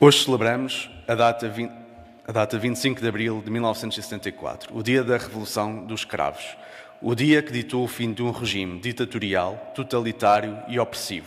Hoje celebramos a data 25 de abril de 1974, o dia da Revolução dos Cravos, o dia que ditou o fim de um regime ditatorial, totalitário e opressivo.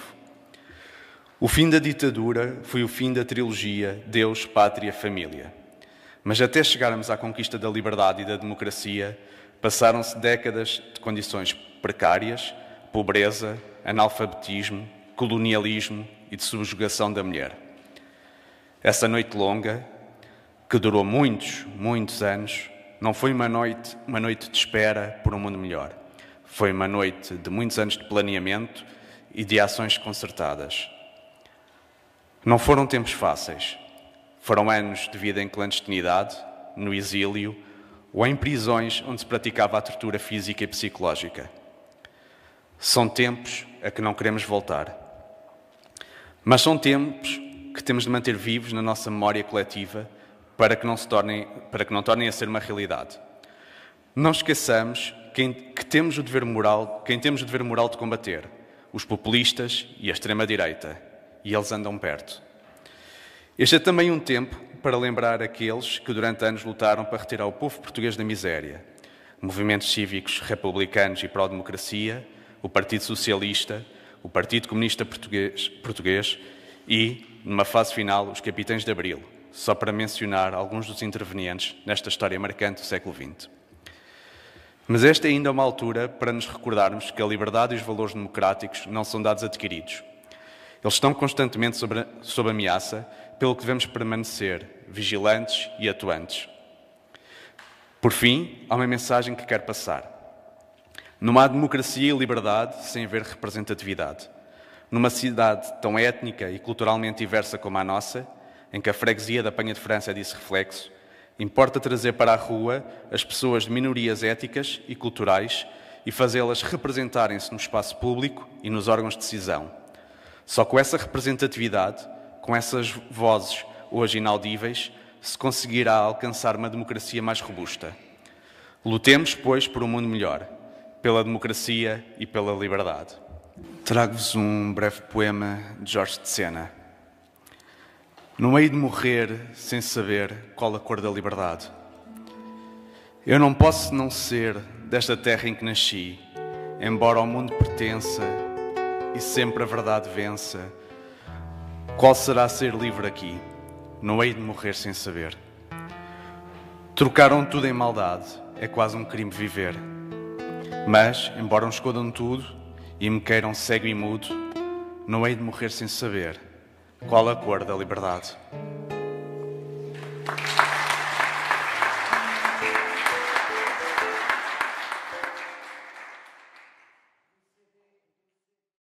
O fim da ditadura foi o fim da trilogia Deus, Pátria, Família. Mas até chegarmos à conquista da liberdade e da democracia, passaram-se décadas de condições precárias, pobreza, analfabetismo, colonialismo e de subjugação da mulher. Essa noite longa, que durou muitos anos, não foi uma noite de espera por um mundo melhor. Foi uma noite de muitos anos de planeamento e de ações concertadas. Não foram tempos fáceis. Foram anos de vida em clandestinidade, no exílio ou em prisões onde se praticava a tortura física e psicológica. São tempos a que não queremos voltar. Mas são tempos que temos de manter vivos na nossa memória coletiva para que não tornem a ser uma realidade. Não esqueçamos quem temos o dever moral de combater, os populistas e a extrema-direita, e eles andam perto. Este é também um tempo para lembrar aqueles que durante anos lutaram para retirar o povo português da miséria. Movimentos cívicos republicanos e pró-democracia, o Partido Socialista, o Partido Comunista Português e, numa fase final, os Capitães de Abril, só para mencionar alguns dos intervenientes nesta história marcante do século XX. Mas esta é ainda uma altura para nos recordarmos que a liberdade e os valores democráticos não são dados adquiridos. Eles estão constantemente sob ameaça, pelo que devemos permanecer vigilantes e atuantes. Por fim, há uma mensagem que quero passar. Não há democracia e liberdade sem haver representatividade. Numa cidade tão étnica e culturalmente diversa como a nossa, em que a freguesia da Penha de França é disso reflexo, importa trazer para a rua as pessoas de minorias éticas e culturais e fazê-las representarem-se no espaço público e nos órgãos de decisão. Só com essa representatividade, com essas vozes hoje inaudíveis, se conseguirá alcançar uma democracia mais robusta. Lutemos, pois, por um mundo melhor, pela democracia e pela liberdade. Trago-vos um breve poema de Jorge de Sena. Não hei de morrer sem saber qual a cor da liberdade. Eu não posso não ser desta terra em que nasci, embora ao mundo pertença e sempre a verdade vença. Qual será ser livre aqui? Não hei de morrer sem saber. Trocaram tudo em maldade, é quase um crime viver. Mas, embora me escondam tudo e me queiram cego e mudo, não hei de morrer sem saber qual a cor da liberdade.